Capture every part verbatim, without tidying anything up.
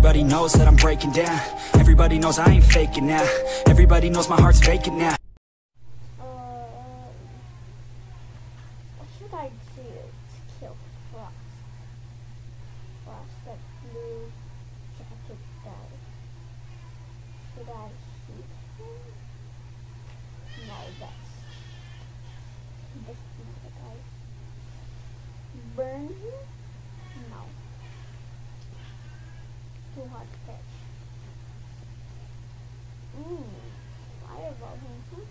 Everybody knows that I'm breaking down. Everybody knows I ain't faking now. Everybody knows my heart's vacant now. Uh, what should I do to kill Frost? Frost, that blue jacket guy. Should I shoot him? No, that's this the guy. Burn him? No. Too hard to catch. Mmm, fireball him, huh?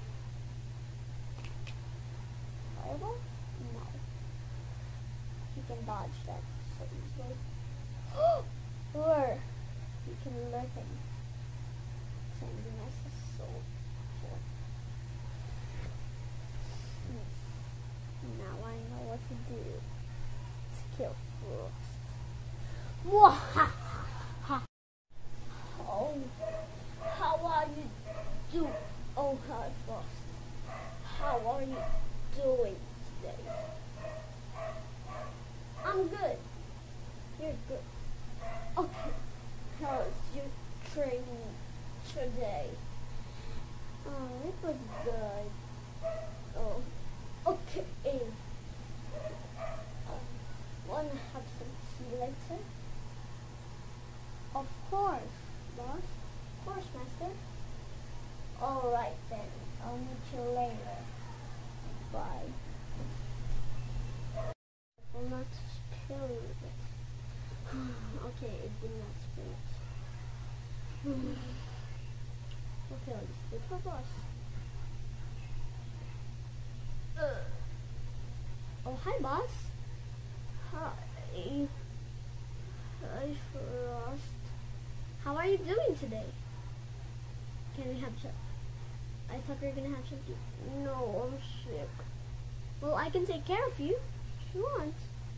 Fireball? No. He can dodge that so easily. Lure! You can lure him. Sending us a soul. Now I know what to do to kill Frost. Mwahaha! Oh, how are you do? Oh, hi Frost. How are you doing today? I'm good. You're good. Okay. How's your training today? Oh, it was good. Oh, okay. Um, wanna have some tea later? Of course, boss. Of course, master. Alright then. I'll meet you later. Bye. Will not spill it. Okay, it did not spill it. Okay, I'll just wait for boss. Uh. Oh, hi, boss. Hi. Hi, Frost. How are you doing today? Can we have some? I thought we were gonna have something. No, I'm sick. Well, I can take care of you if you want.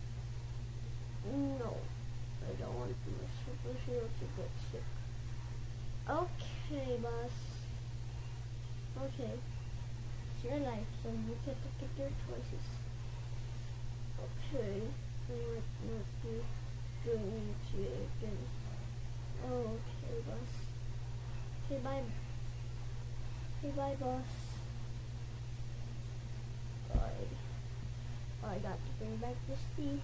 No, I don't want to be super hero to get sick. Okay, boss. Okay. It's your life, so you get to pick your choices. Okay. I might not be doing it again. Oh, okay, boss. Okay, bye. Okay, bye, boss. Bye. Oh, I got to bring back this tea.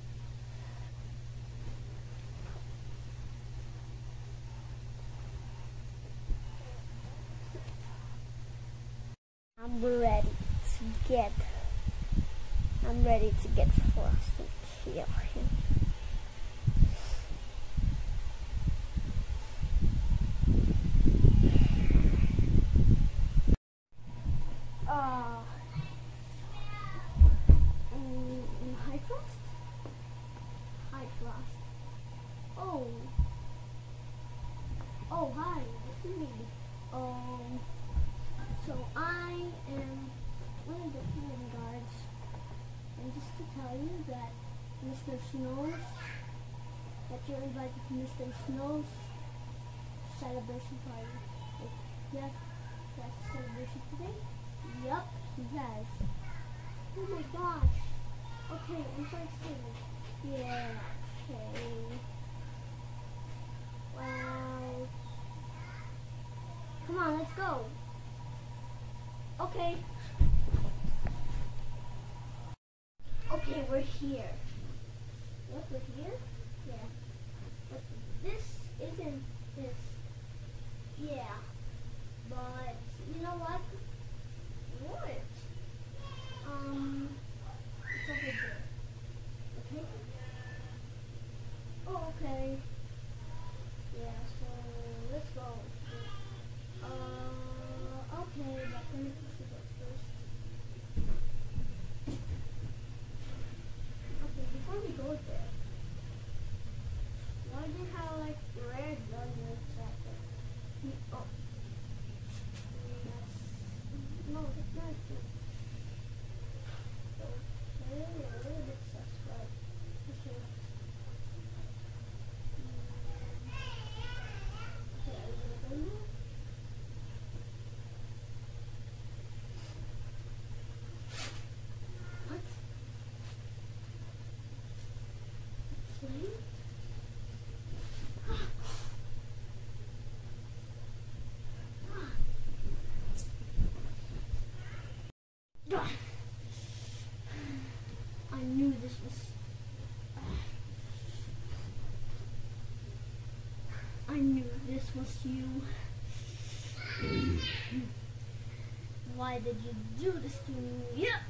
I'm ready to get. I'm ready to get Frost and kill him. Uh, um, hi Frost? Hi Frost. Oh. Oh, hi. It's me. Um, so I am one of the human guards. And just to tell you that Mister Snow's, that you're invited to Mister Snow's celebration party. Like, yes, he has a celebration today? Yup, he has. Oh my gosh. Okay, I'm so excited. Yeah, okay. Wow. Come on, let's go. Okay. Okay, we're here. Yep, we're here. Yeah. But this isn't this. Yeah. But you know what? What? Um, it's over there. Okay? Oh, okay. Yeah, so let's go. Uh, okay, but let me push it up first. Okay. knew this was you. Why did you do this to me? Yeah.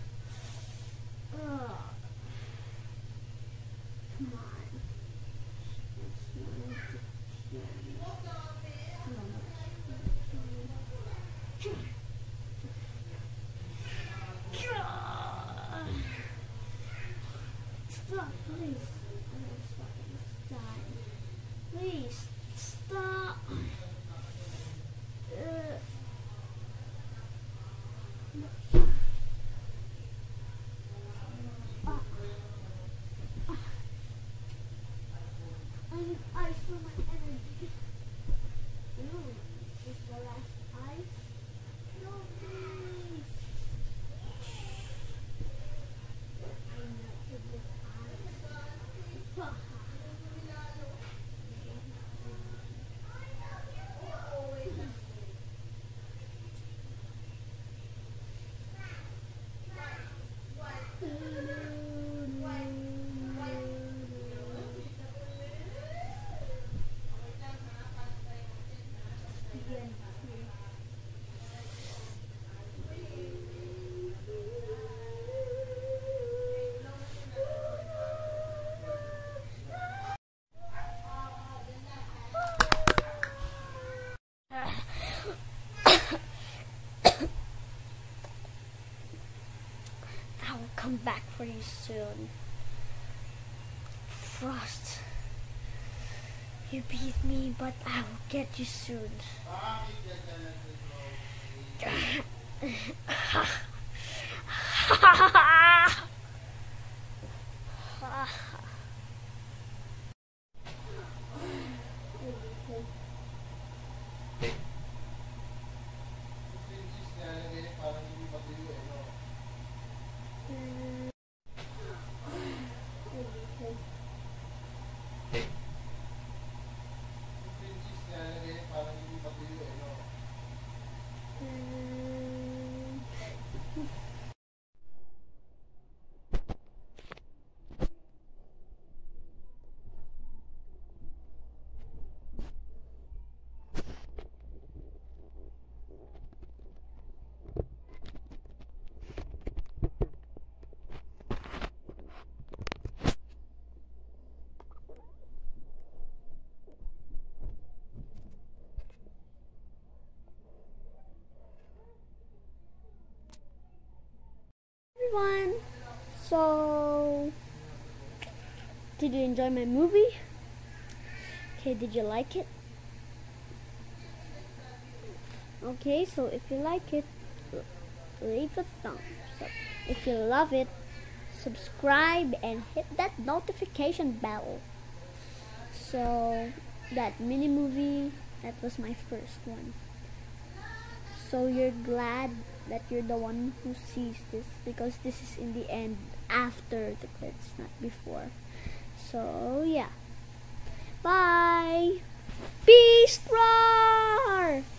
Ugh. Come on. It's not to kill me. No, no, it's not to kill me. Stop, please. I'm fucking dying. Please, stop. Uh. Ah. Ah. I need ice for my energy. No, is the last ice? No, please. I melted with ice. Ah. I will come back for you soon. Frost, you beat me, but I will get you soon. Everyone, so did you enjoy my movie? Okay, did you like it? Okay, so if you like it, leave a thumbs up. If you love it, subscribe and hit that notification bell. So that mini movie, that was my first one. So you're glad that you're the one who sees this, because this is in the end, after the credits, not before. So yeah, bye. Beast Roar!